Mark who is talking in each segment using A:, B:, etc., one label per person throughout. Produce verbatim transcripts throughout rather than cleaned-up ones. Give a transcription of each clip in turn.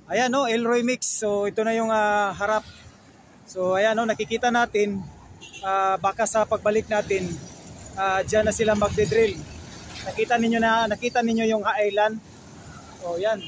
A: Ayan no, Elroy Mix. So ito na yung uh, harap. So ayan no, nakikita natin uh, baka sa pagbalik natin uh, diyan na sila magde-drill. Nakita ninyo na, nakita ninyo yung island. So yan.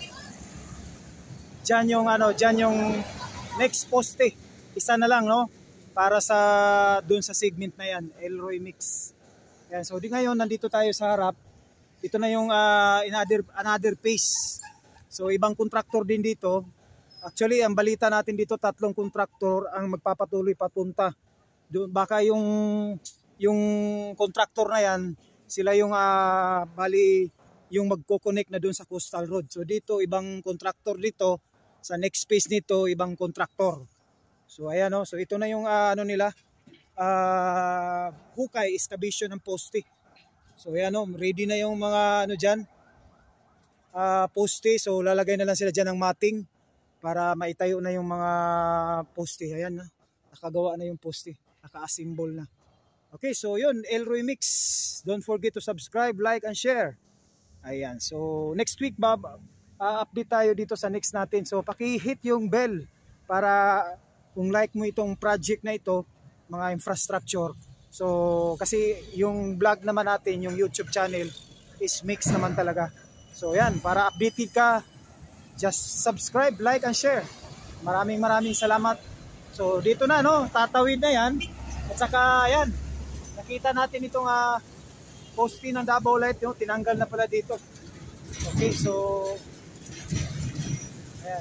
A: Diyan yung ano, diyan yung next poste. Isa na lang no para sa doon sa segment na yan, Elroy Mix. Yan, so di ngayon nandito tayo sa harap. Ito na yung uh, another another phase. So ibang kontraktor din dito. Actually, ang balita natin dito, tatlong kontraktor ang magpapatuloy papunta. Doon baka yung yung kontraktor na yan, sila yung uh, bali yung magko-connect na doon sa Coastal Road. So dito ibang kontraktor dito, sa next phase nito ibang kontraktor. So ayan no, so ito na yung uh, ano nila, uh, hukay excavation ng poste. So ayan no, ready na yung mga ano diyan. Uh, poste, so lalagay na lang sila dyan ng mating para maitayo na yung mga poste. Ayan na, nakagawa na yung poste, naka-assemble na. Okay, so yun, Elroy Mix. Don't forget to subscribe, like, and share. Ayan, so next week Bob, uh, update tayo dito sa next natin. So paki-hit yung bell para kung like mo itong project na ito, mga infrastructure. So kasi yung vlog naman natin, yung YouTube channel is mix naman talaga. So yan, para updated ka, just subscribe, like, and share. Maraming maraming salamat. So dito na no, tatawid na yan. At saka yan, nakita natin itong uh, poste ng Davao Light, no? Tinanggal na pala dito. Okay, so ayan.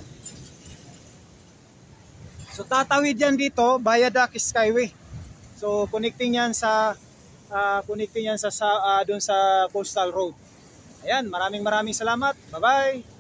A: So tatawid yan dito, Viaduct Skyway. So connecting yan sa uh, connecting yan sa, sa uh, doon sa Coastal Road. Ayan, maraming maraming salamat. Bye-bye.